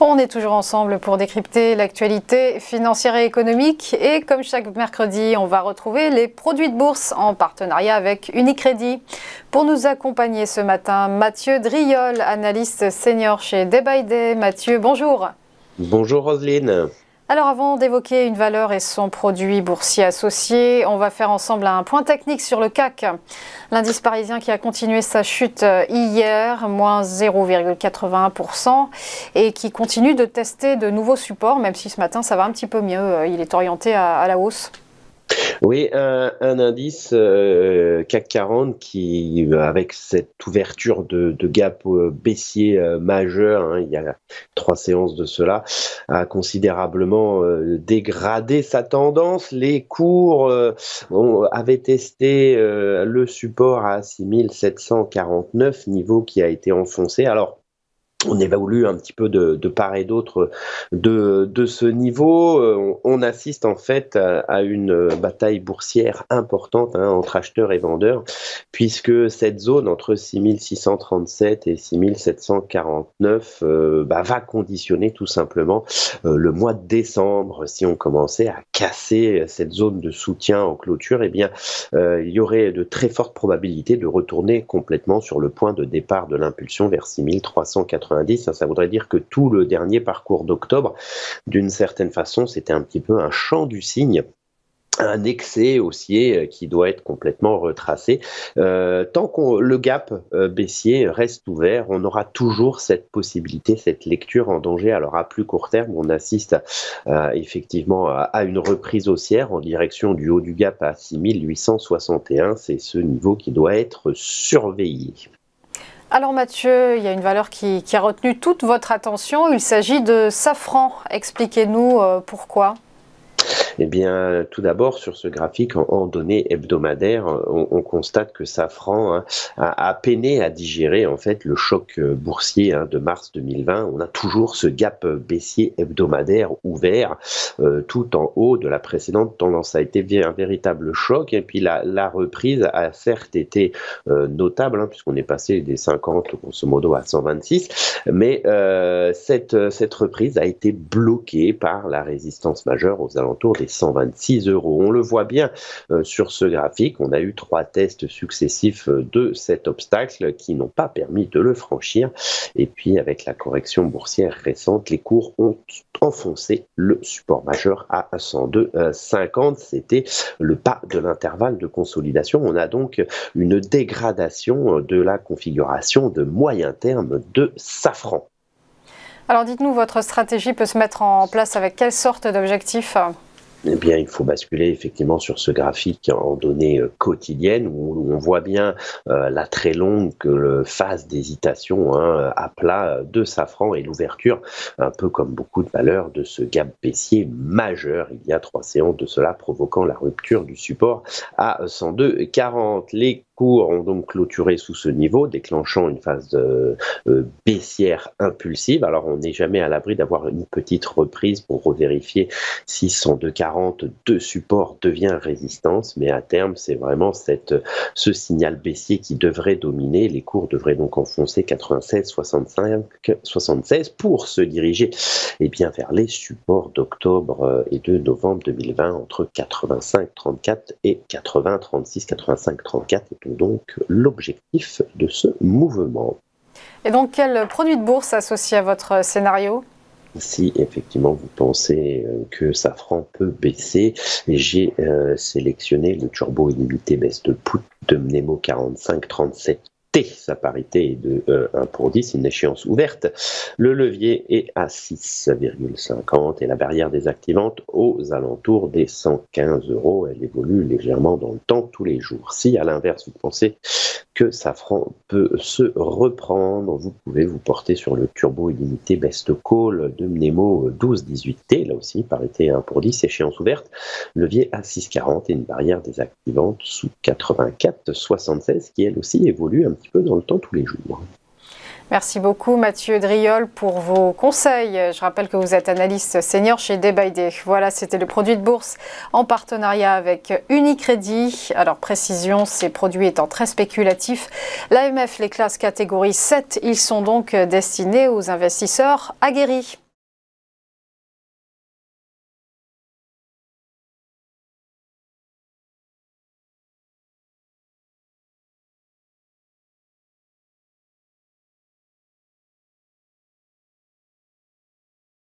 On est toujours ensemble pour décrypter l'actualité financière et économique. Et comme chaque mercredi, on va retrouver les produits de bourse en partenariat avec Unicredit. Pour nous accompagner ce matin, Mathieu Driol, analyste senior chez Day by Day. Mathieu, bonjour. Bonjour Roselyne. Alors avant d'évoquer une valeur et son produit boursier associé, on va faire ensemble un point technique sur le CAC. L'indice parisien qui a continué sa chute hier, moins 0,81%, et qui continue de tester de nouveaux supports, même si ce matin ça va un petit peu mieux, il est orienté à la hausse. Oui, un indice CAC 40 qui, avec cette ouverture de gap baissier majeur, il y a 3 séances de cela, a considérablement dégradé sa tendance. Les cours avaient testé le support à 6749, niveau qui a été enfoncé. Alors, on évalue un petit peu de part et d'autre de ce niveau. On assiste en fait à une bataille boursière importante entre acheteurs et vendeurs, puisque cette zone entre 6637 et 6749 va conditionner tout simplement le mois de décembre. Si on commençait à casser cette zone de soutien en clôture, il y aurait de très fortes probabilités de retourner complètement sur le point de départ de l'impulsion vers 6380. Ça voudrait dire que tout le dernier parcours d'octobre, d'une certaine façon, c'était un petit peu un chant du cygne, un excès haussier qui doit être complètement retracé. Tant que le gap baissier reste ouvert, on aura toujours cette possibilité, cette lecture en danger. Alors à plus court terme, on assiste effectivement à une reprise haussière en direction du haut du gap à 6861. C'est ce niveau qui doit être surveillé. Alors Mathieu, il y a une valeur qui a retenu toute votre attention, il s'agit de Safran. Expliquez-nous pourquoi. Eh bien, tout d'abord, sur ce graphique en données hebdomadaires, on constate que Safran a peiné à digérer en fait le choc boursier de mars 2020. On a toujours ce gap baissier hebdomadaire ouvert tout en haut de la précédente tendance. Ça a été un véritable choc, et puis la reprise a certes été notable, puisqu'on est passé des 50 grosso modo à 126, mais cette reprise a été bloquée par la résistance majeure aux alentours des 126 €. On le voit bien sur ce graphique, on a eu 3 tests successifs de cet obstacle qui n'ont pas permis de le franchir. Et puis avec la correction boursière récente, les cours ont enfoncé le support majeur à 102,50. C'était le bas de l'intervalle de consolidation. On a donc une dégradation de la configuration de moyen terme de Safran. Alors dites-nous, votre stratégie peut se mettre en place avec quelle sorte d'objectif ? Eh bien, il faut basculer effectivement sur ce graphique en données quotidiennes où on voit bien la très longue phase d'hésitation à plat de Safran et l'ouverture, un peu comme beaucoup de valeurs, de ce gap baissier majeur il y a 3 séances de cela, provoquant la rupture du support à 102,40. Les cours ont donc clôturé sous ce niveau, déclenchant une phase baissière impulsive. Alors, on n'est jamais à l'abri d'avoir une petite reprise pour revérifier si 102,40 de support devient résistance, mais à terme, c'est vraiment ce signal baissier qui devrait dominer. Les cours devraient donc enfoncer 96,65-76 pour se diriger vers les supports d'octobre et de novembre 2020 entre 85,34 et 80,36, 85,34 est donc l'objectif de ce mouvement. Et donc, quel produit de bourse associé à votre scénario ? Si effectivement vous pensez que Safran peut baisser, j'ai sélectionné le turbo illimité baisse de put de Mnemo 4537. Sa parité est de 1 pour 10, une échéance ouverte. Le levier est à 6,50 et la barrière désactivante aux alentours des 115 €. Elle évolue légèrement dans le temps tous les jours. Si à l'inverse vous pensez que Safran peut se reprendre, vous pouvez vous porter sur le turbo illimité best call de Mnemo 1218T, là aussi parité 1 pour 10, échéance ouverte, levier à 6,40 et une barrière désactivante sous 84,76 qui elle aussi évolue un petit peu dans le temps tous les jours. Merci beaucoup Mathieu Driol pour vos conseils. Je rappelle que vous êtes analyste senior chez Day by Day. Voilà, c'était le produit de bourse en partenariat avec Unicredit. Alors précision, ces produits étant très spéculatifs, l'AMF les classe catégorie 7, ils sont donc destinés aux investisseurs aguerris.